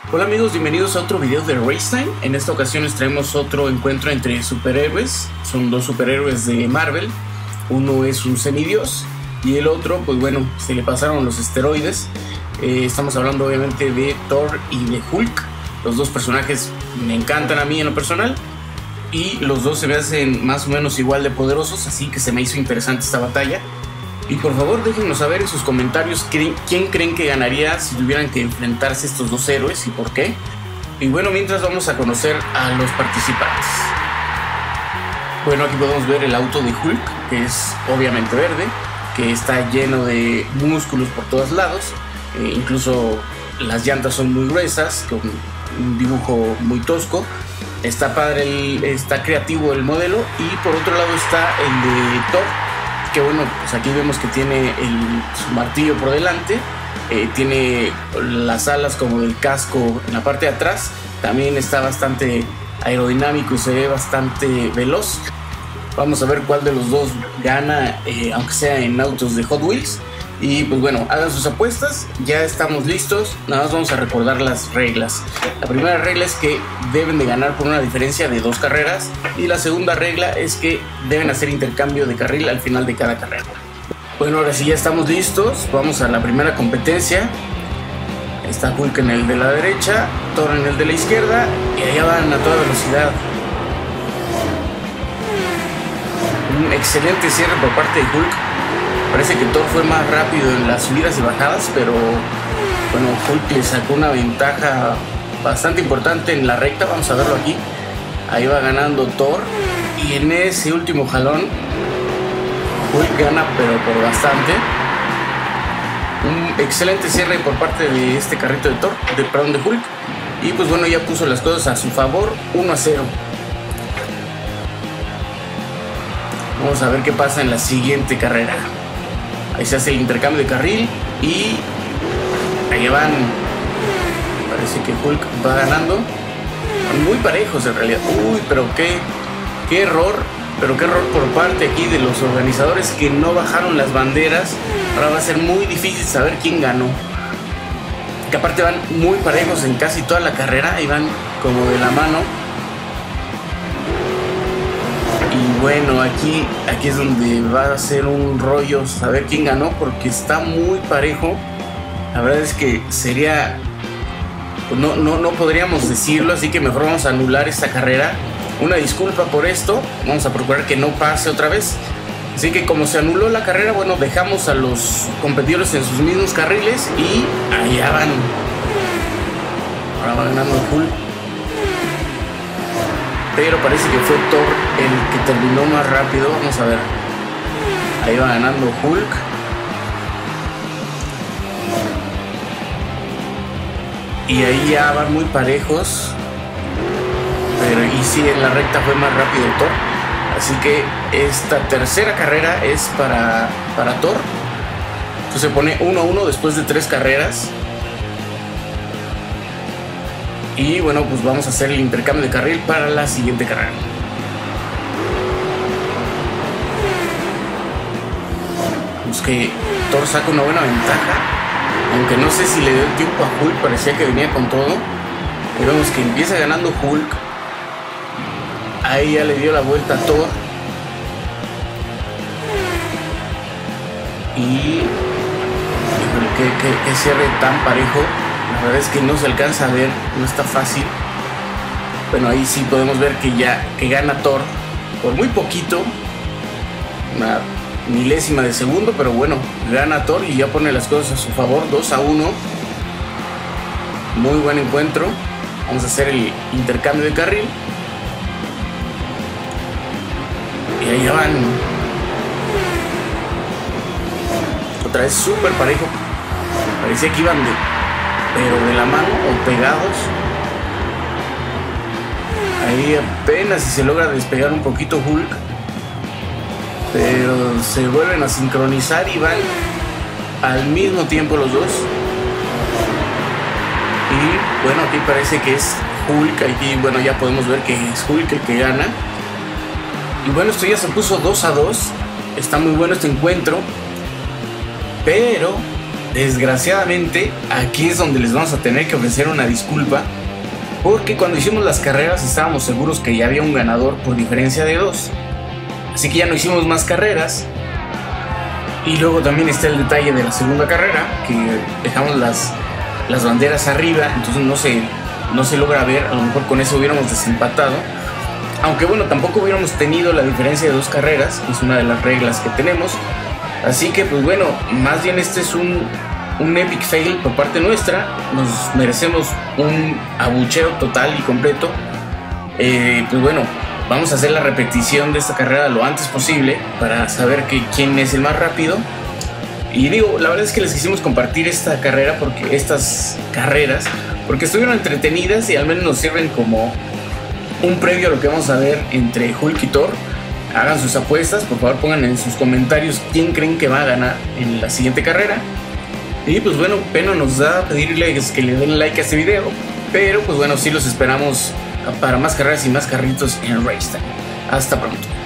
Hola amigos, bienvenidos a otro video de Race Time. En esta ocasión les traemos otro encuentro entre superhéroes. Son dos superhéroes de Marvel. Uno es un semidios y el otro, pues bueno, se le pasaron los esteroides. Estamos hablando obviamente de Thor y de Hulk. Los dos personajes me encantan a mí en lo personal y los dos se me hacen más o menos igual de poderosos, así que se me hizo interesante esta batalla. Y por favor déjenos saber en sus comentarios quién creen que ganaría si tuvieran que enfrentarse estos dos héroes y por qué. Y bueno, mientras vamos a conocer a los participantes. Bueno, aquí podemos ver el auto de Hulk, que es obviamente verde, que está lleno de músculos por todos lados. Incluso las llantas son muy gruesas, con un dibujo muy tosco. Está padre, está creativo el modelo. Y por otro lado está el de Thor, que bueno, pues aquí vemos que tiene su martillo por delante, tiene las alas como del casco en la parte de atrás, también está bastante aerodinámico y se ve bastante veloz. Vamos a ver cuál de los dos gana, aunque sea en autos de Hot Wheels. Y pues bueno, hagan sus apuestas, ya estamos listos. Nada más vamos a recordar las reglas. La primera regla es que deben de ganar por una diferencia de 2 carreras. Y la segunda regla es que deben hacer intercambio de carril al final de cada carrera. Bueno, ahora sí ya estamos listos. Vamos a la primera competencia. Está Hulk en el de la derecha, Thor en el de la izquierda. Y allá van a toda velocidad. Un excelente cierre por parte de Hulk. Parece que Thor fue más rápido en las subidas y bajadas, pero bueno, Hulk le sacó una ventaja bastante importante en la recta. Vamos a verlo aquí. Ahí va ganando Thor y en ese último jalón Hulk gana, pero por bastante. Un excelente cierre por parte de este carrito de Thor, de Hulk. Y pues bueno, ya puso las cosas a su favor, 1-0. Vamos a ver qué pasa en la siguiente carrera. Ahí se hace el intercambio de carril y allá van. Parece que Hulk va ganando. Muy parejos en realidad. Uy, pero qué error. Pero qué error por parte aquí de los organizadores que no bajaron las banderas. Ahora va a ser muy difícil saber quién ganó. Que aparte van muy parejos en casi toda la carrera. Y van como de la mano. Y bueno, aquí es donde va a ser un rollo saber quién ganó, porque está muy parejo. La verdad es que sería... No podríamos decirlo, así que mejor vamos a anular esta carrera. Una disculpa por esto, vamos a procurar que no pase otra vez. Así que como se anuló la carrera, bueno, dejamos a los competidores en sus mismos carriles y allá van. Ahora va ganando Hulk. Pero parece que fue Thor el que terminó más rápido. Vamos a ver. Ahí va ganando Hulk. Y ahí ya van muy parejos. Pero y sí, en la recta fue más rápido Thor. Así que esta tercera carrera es para Thor. Entonces se pone 1-1 después de 3 carreras. Y bueno, pues vamos a hacer el intercambio de carril para la siguiente carrera. Vemos que Thor saca una buena ventaja. Aunque no sé si le dio el tiempo a Hulk, parecía que venía con todo. Y vemos que empieza ganando Hulk. Ahí ya le dio la vuelta a Thor. Y que cierre tan parejo. La verdad es que no se alcanza a ver, no está fácil. Bueno, ahí sí podemos ver que gana Thor por muy poquito, una milésima de segundo, pero bueno, gana Thor y ya pone las cosas a su favor, 2-1. Muy buen encuentro. Vamos a hacer el intercambio de carril. Y ahí ya van. Otra vez súper parejo. Parecía que iban pero de la mano o pegados. Ahí apenas si se logra despegar un poquito Hulk, pero se vuelven a sincronizar y van al mismo tiempo los dos. Y bueno, aquí parece que es Hulk. Aquí bueno, ya podemos ver que es Hulk el que gana. Y bueno, esto ya se puso 2-2. Está muy bueno este encuentro, pero desgraciadamente aquí es donde les vamos a tener que ofrecer una disculpa, porque cuando hicimos las carreras estábamos seguros que ya había un ganador por diferencia de 2, así que ya no hicimos más carreras. Y luego también está el detalle de la segunda carrera, que dejamos las banderas arriba, entonces no se logra ver. A lo mejor con eso hubiéramos desempatado, aunque bueno, tampoco hubiéramos tenido la diferencia de 2 carreras, que es una de las reglas que tenemos. Así que pues bueno, más bien este es un epic fail por parte nuestra. Nos merecemos un abucheo total y completo. Pues bueno, vamos a hacer la repetición de esta carrera lo antes posible para saber quién es el más rápido. Y digo, la verdad es que les quisimos compartir estas carreras porque estuvieron entretenidas y al menos nos sirven como un previo a lo que vamos a ver entre Hulk y Thor. Hagan sus apuestas, por favor pongan en sus comentarios quién creen que va a ganar en la siguiente carrera. Y pues bueno, pena nos da pedirles que le den like a este video, pero pues bueno, sí los esperamos para más carreras y más carritos en Race Time. Hasta pronto.